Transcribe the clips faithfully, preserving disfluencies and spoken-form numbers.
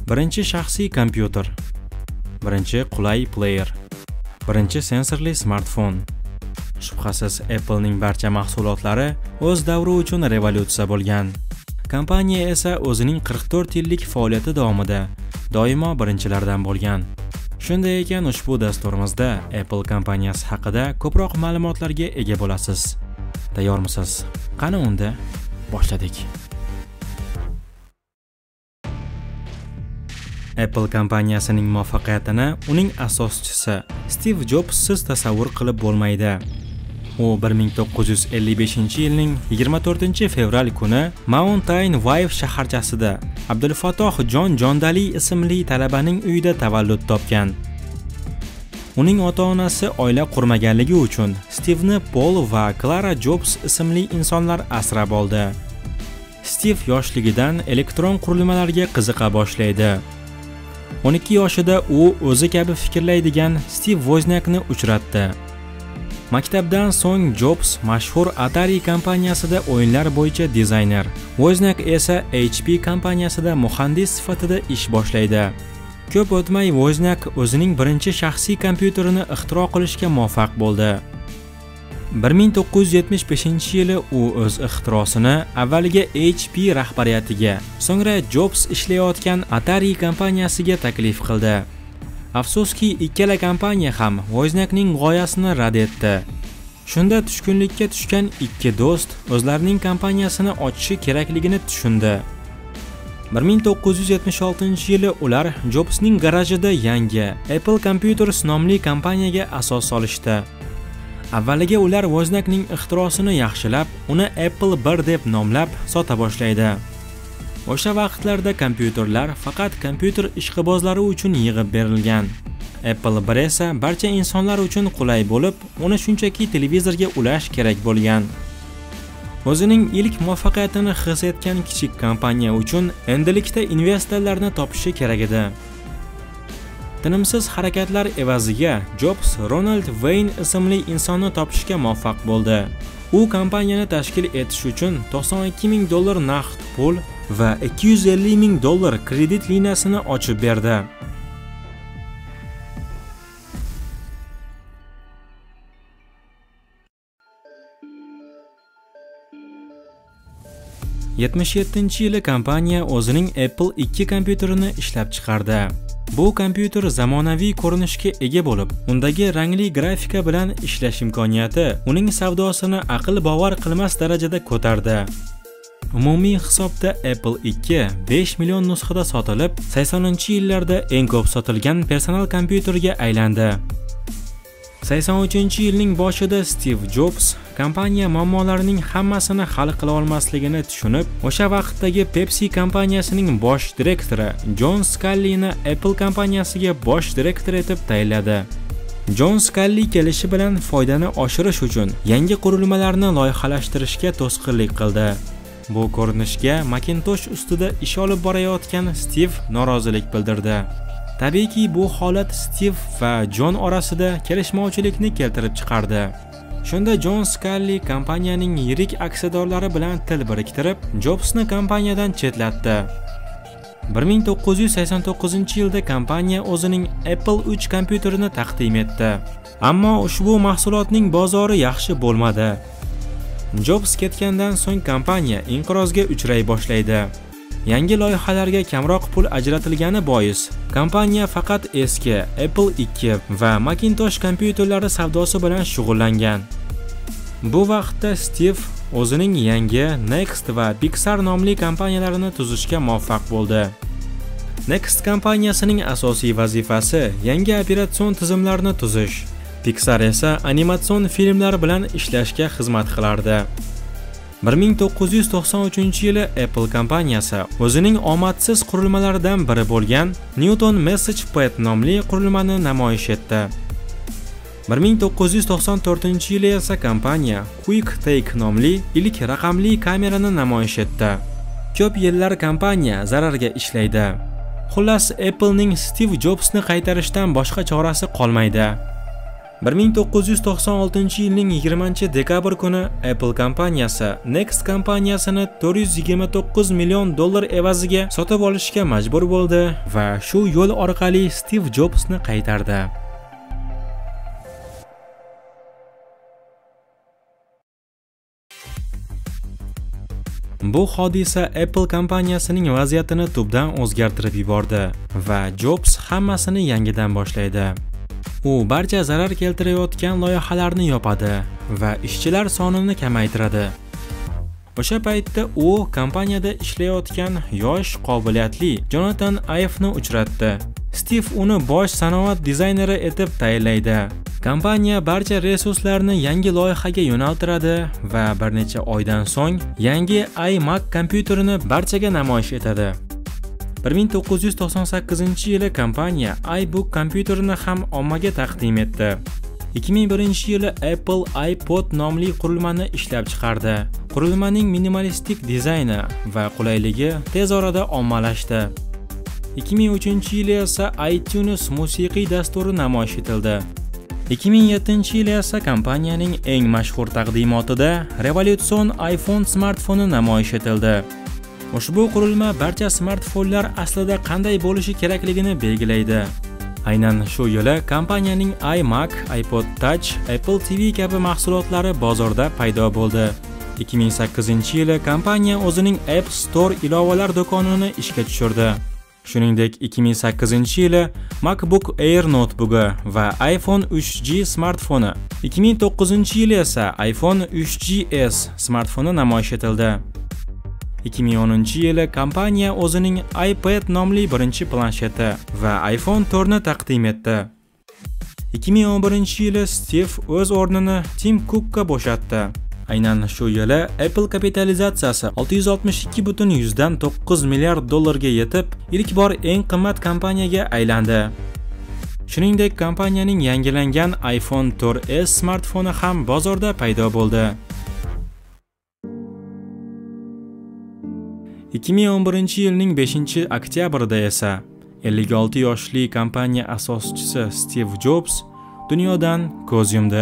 Birinchi shaxsiy kompyuter. Birinchi qulay player. Birinchi sensorli smartfon. Shubhasiz, Apple'ning barcha mahsulotlari o'z davri uchun revolyutsiya bo'lgan. Kompaniya esa o'zining qirq to'rt yillik faoliyati davomida doimo birinchilardan bo'lgan. Shunday ekan, ushbu dasturimizda Apple kompaniyasi haqida ko'proq ma'lumotlarga ega bo'lasiz. Tayyormisiz? Qani unda boshladik. Apple kompaniyasining muvaffaqiyatini uning asoschisi Steve Jobssiz tasavvur qilib bo'lmaydi. U bir ming to'qqiz yuz ellik beshinchi yilning yigirma to'rtinchi fevral kuni Mountain View shaharchasida Abdulfattoh Jon Jondali ismli talabaning uyida tavallud topgan. Uning ota-onasi oila qurmaganligi uchun Steve'ni Paul va Clara Jobs ismli insonlar asrab oldi. Steve yoshligidan elektron qurilmalarga qiziqa boshlaydi. o'n ikki yoshida u o'zi kabi fikrlaydigan Steve Wozniakni uchratdi. Maktabdan so'ng Jobs mashhur Atari kompaniyasida o'yinlar bo'yicha dizayner, Wozniak esa H P kompaniyasida muhandis sifatida ish boshlaydi. Ko'p o'tmay Wozniak o'zining birinchi shaxsiy kompyuterini ixtiro qilishga muvaffaq bo'ldi. bir ming to'qqiz yuz yetmish beshinchi yili u o'z ixtirosini avvaliga H P rahbariyatiga, so'ngra Jobs ishlayotgan Atari kompaniyasiga taklif qildi. Afsuski, ikkala kompaniya ham Wozniakning g'oyasini rad etdi. Shunda tushkunlikka tushgan ikki do'st o'zlarining kompaniyasini ochishi kerakligini tushundi. bir ming to'qqiz yuz yetmish oltinchi yili ular Jobsning garajida yangi Apple Computers nomli kompaniyaga asos solishdi. Avvaliga ular Wozniakning ixtirosini yaxshilab, uni Apple bir deb nomlab sota boshlaydi. O'sha vaqtlarda kompyuterlar faqat kompyuter ishqibozlari uchun yig'ib berilgan. Apple bir esa barcha insonlar uchun qulay bo'lib, uni shunchaki televizorga ulash kerak bo'lgan. O'zining ilk muvaffaqiyatini his etgan kichik kompaniya uchun endilikda investorlarni topishi kerak edi. Tinimsiz harakatlar evaziga Jobs Ronald Wayne ismli insonni topishga muvaffaq bo'ldi. U kompaniyani tashkil etish uchun to'qson ikki ming dollar naqd pul va ikki yuz ellik ming dollar kredit liniyasini ochib berdi. yetmish yettinchi yili kompaniya o'zining Apple ikki kompyuterini ishlab chiqardi. Bu kompyuter zamonaviy ko'rinishga ega bo'lib, undagi rangli grafika bilan ishlash imkoniyati uning savdosini aql bovar qilmas darajada ko'tardi. Umumiy hisobda Apple ikki besh million nusxada sotilib, saksoninchi yillarda eng ko'p sotilgan personal kompyuterga aylandi. sakson uchinchi yilning boshida Steve Jobs kompaniya muammolarining hammasini hal qila olmasligini tushunib, o'sha vaqtdagi Pepsi kompaniyasining bosh direktori Jon Skallini Apple kompaniyasiga bosh direktor etib tayinladi. Jon Skalli kelishi bilan foydani oshirish uchun yangi qurilmalarni loyihalashtirishga to'sqinlik qildi. Bu ko'rinishga Macintosh ustida ish olib borayotgan Steve norozilik bildirdi. Tabiiyki, bu holat Steve va Jon orasida kelishmovchilikni keltirib chiqardi. Shunda Jon Skalli kompaniyaning yirik aksiyadorlari bilan til biriktirib, Jobsni kompaniyadan chetlatdi. bir ming to'qqiz yuz sakson to'qqizinchi yilda kompaniya o'zining Apple uch kompyuterini taqdim etdi. Ammo ushbu mahsulotning bozori yaxshi bo'lmadi. Jobs ketgandan so'ng kompaniya inqirozga uchray boshlaydi. Yangi loyihalarga kamroq pul ajratilgani bois, kompaniya faqat eski Apple ikki va Macintosh kompyuterlari savdosi bilan shug'ullangan. Bu vaqtda Steve o'zining yangi Next va Pixar nomli kompaniyalarini tuzishga muvaffaq bo'ldi. Next kompaniyasining asosiy vazifasi yangi operatsion tizimlarni tuzish. Pixar esa animatsion filmlar bilan ishlashga xizmat qilardi. bir ming to'qqiz yuz to'qson uchinchi yili Apple kompaniyasi o'zining omadsiz qurilmalaridan biri bo'lgan Newton Message Pad nomli qurilmani namoyish etdi. bir ming to'qqiz yuz to'qson to'rtinchi yili esa kompaniya Quick Take nomli ilk raqamli kamerani namoyish etdi. Ko'p yillar kompaniya zararga ishlaydi. Xullas, Apple'ning Steve Jobsni qaytarishdan boshqa chorasi qolmaydi. bir ming to'qqiz yuz to'qson oltinchi yilning yigirmanchi dekabr kuni Apple kompaniyasi Next kompaniyasini to'rt yuz yigirma to'qqiz million dollar evaziga sotib olishga majbur bo'ldi va shu yo'l orqali Steve Jobsni qaytardi. Bu hodisa Apple kompaniyasining vaziyatini tubdan o'zgartirib yubordi va Jobs hammasini yangidan boshlaydi. U barcha zarar keltirayotgan loyihalarni yopadi va ishchilar sonini kamaytiradi. O'sha paytda u kompaniyada ishlayotgan yosh, qobiliyatli Jonathan Ive'ni uchratdi. Steve uni bosh sanoat dizayneri etib tayinlaydi. Kompaniya barcha resurslarni yangi loyihaga yo'naltiradi va bir necha oydan so'ng yangi iMac kompyuterini barchaga namoyish etadi. bir ming to'qqiz yuz to'qson sakkizinchi yili kompaniya iBook kompyuterini ham ommaga taqdim etdi. ikki ming birinchi yili Apple iPod nomli qurilmani ishlab chiqardi. Qurilmaning minimalistik dizayni va qulayligi tez orada ommalashdi. ikki ming uchinchi yili esa iTunes musiqiy dasturi namoyish etildi. ikki ming yettinchi yili esa kompaniyaning eng mashhur taqdimotida revolyutsion iPhone smartfoni namoyish etildi. Ushbu qurilma barcha smartfonlar aslida qanday bo'lishi kerakligini belgilaydi. Aynan shu yili kompaniyaning iMac, iPod Touch, Apple T V kabi mahsulotlari bozorda paydo bo'ldi. ikki ming sakkizinchi yili kompaniya o'zining App Store ilovalar do'konini ishga tushirdi. Shuningdek, ikki ming sakkizinchi yili MacBook Air notebooki va iPhone uch G smartfoni, ikki ming to'qqizinchi yili esa iPhone uch G S smartfoni namoyish etildi. ikki ming o'ninchi yili kompaniya o'zining iPad nomli birinchi plansheti va iPhone to'rtni taqdim etdi. ikki ming o'n birinchi yili Steve o'z o'rnini Tim Cookka bo'shatdi. Aynan shu yili Apple kapitalizatsiyasi olti yuz oltmish ikki butun yuzdan to'qqiz milliard dollarga yetib, ilk bor eng qimmat kompaniyaga aylandi. Shuningdek, kompaniyaning yangilangan iPhone to'rt S smartfoni ham bozorda paydo bo'ldi. ikki ming o'n birinchi yilning beshinchi oktyabrida esa ellik olti yoshli kompaniya asoschisi Steve Jobs dunyodan ko'z yumdi.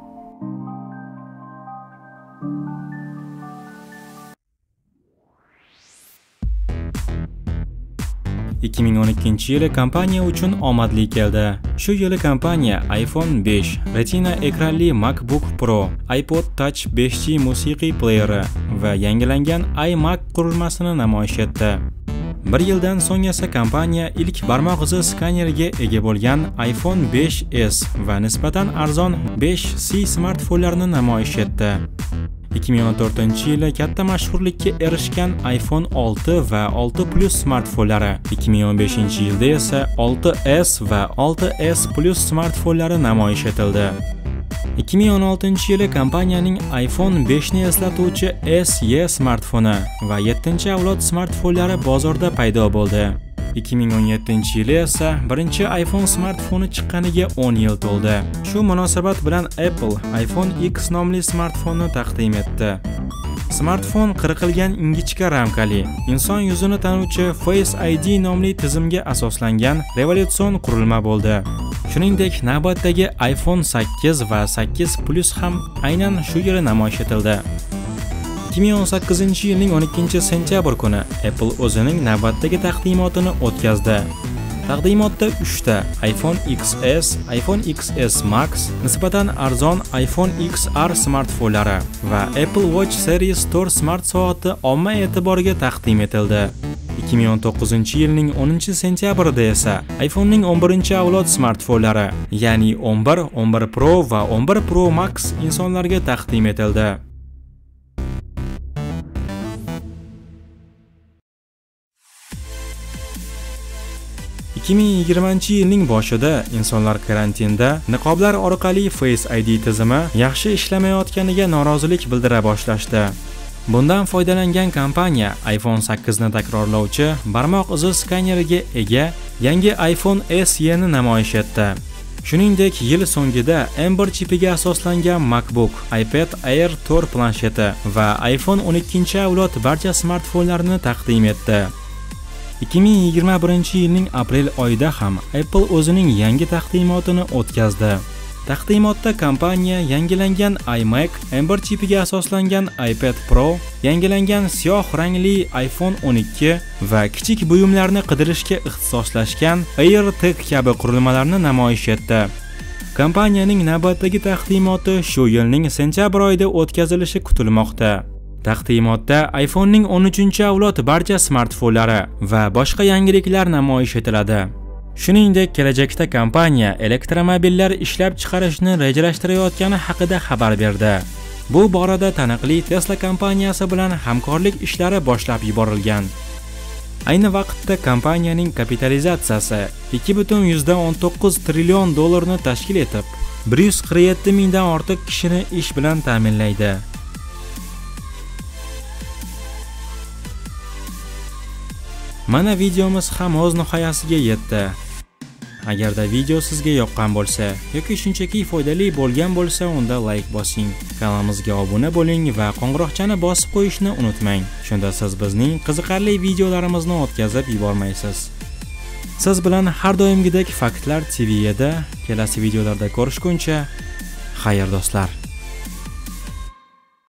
ikki ming o'n ikkinchi yili kompaniya uchun omadli keldi. Shu yili kompaniya iPhone besh, Retina ekranli MacBook Pro, iPod Touch besh G musiqiy playeri va yangilangan iMac qurilmasini namoyish etdi. Bir yildan so'ng esa kompaniya ilk barmoq izi skaneriga ega bo'lgan iPhone besh S va nisbatan arzon besh C smartfonlarini namoyish etdi. ikki ming o'n to'rtinchi yili katta mashhurlikka erishgan iPhone olti va olti plus smartfonlari, ikki ming o'n beshinchi yilda esa olti S va olti S plus smartfonlari namoyish etildi. ikki ming o'n oltinchi yili kompaniyaning iPhone besh ni eslatuvchi S E smartfoni va yettinchi avlod smartfonlari bozorda paydo bo'ldi. ikki ming o'n yettinchi yili esa birinchi iPhone smartfoni chiqqaniga o'n yil to'ldi. Shu munosabat bilan Apple iPhone X nomli smartfonni taqdim etdi. Smartfon qirqilgan ingichka ramkali, inson yuzini tanuvchi Face I D nomli tizimga asoslangan revolyutsion qurilma bo'ldi. Shuningdek, navbatdagi iPhone sakkiz va sakkiz plus ham aynan shu yili namoyish etildi. ikki ming o'n sakkizinchi yilning o'n ikkinchi sentyabr kuni Apple o'zining navbatdagi taqdimotini o'tkazdi. Taqdimotda uchta iPhone X S, iPhone X S Max, nisbatan arzon iPhone X R smartfonlari va Apple Watch Series to'rt smart soati omma e'tiboriga taqdim etildi. ikki ming o'n to'qqizinchi yilning o'ninchi sentyabrida esa iPhonening o'n birinchi avlod smartfonlari, ya'ni o'n bir, o'n bir Pro va o'n bir Pro Max insonlarga taqdim etildi. ikki ming yigirmanchi yilning boshida insonlar karantinda niqoblar orqali Face I D tizimi yaxshi ishlamayotganiga norozilik bildira boshlashdi. Bundan foydalangan kompaniya iPhone sakkiz ni takrorlovchi barmoq izi skaneriga ega yangi iPhone S E ni namoyish etdi. Shuningdek, yil so'ngida M bir chipiga asoslangan MacBook, iPad Air to'rt plansheti va iPhone o'n ikkinchi avlod barcha smartfonlarini taqdim etdi. ikki ming yigirma birinchi yilning aprel oyida ham Apple o'zining yangi taqdimotini o'tkazdi. Taqdimotda kompaniya yangilangan iMac, M bir chipiga asoslangan iPad Pro, yangilangan siyoh rangli iPhone o'n ikki va kichik buyumlarni qidirishga ixtisoslashgan AirTag kabi qurilmalarni namoyish etdi. Kompaniyaning navbatdagi taqdimoti shu yilning sentyabr oyida o'tkazilishi kutilmoqda. Taqdimotda iPhonening o'n uchinchi avlod barcha smartfonlari va boshqa yangiliklar namoyish etiladi. Shuningdek, kelajakda kompaniya elektromobillar ishlab chiqarishni rejalashtirayotgani haqida xabar berdi. Bu borada taniqli Tesla kompaniyasi bilan hamkorlik ishlari boshlab yuborilgan. Ayni vaqtda kompaniyaning kapitalizatsiyasi ikki butun o'n to'qqiz trillion dollarni tashkil etib, bir yuz qirq yetti mingdan ortiq kishini ish bilan ta'minlaydi. Mana videomiz ham o'z nihoyasiga yetdi. Agarda video sizga yoqqan bo'lsa yoki shunchaki foydali bo'lgan bo'lsa, unda like bosing, kanalimizga obuna bo'ling va qo'ng'iroqchani bosib qo'yishni unutmang. Shunda siz bizning qiziqarli videolarimizni o'tkazib yubormaysiz. Siz bilan har doimgidek Faktlar T V da kelasi videolarda ko'rishguncha, xayr do'stlar.